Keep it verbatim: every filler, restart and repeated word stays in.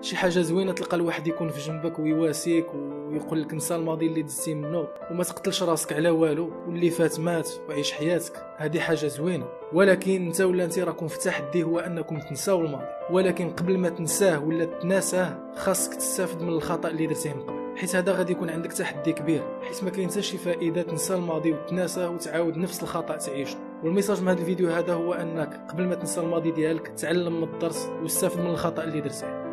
شي حاجه زوينه تلقى الواحد يكون في جنبك ويواسيك ويقول لك نسى الماضي اللي دزتي منه وما تقتلش راسك على والو، واللي فات مات وعيش حياتك. هذه حاجه زوينه. ولكن انت ولا انت راكم في تحدي، هو انكم تنساو الماضي. ولكن قبل ما تنساه ولا تناساه خاصك تستافد من الخطا اللي درتيه من قبل، حيت هذا غادي يكون عندك تحدي كبير، حيت ما كاين حتى شي فائده تنسى الماضي وتناساه وتعاود نفس الخطا تعيشه. والميساج من هذا الفيديو هذا هو انك قبل ما تنسى الماضي ديالك تعلم من الدرس واستافد من الخطا اللي درتيه.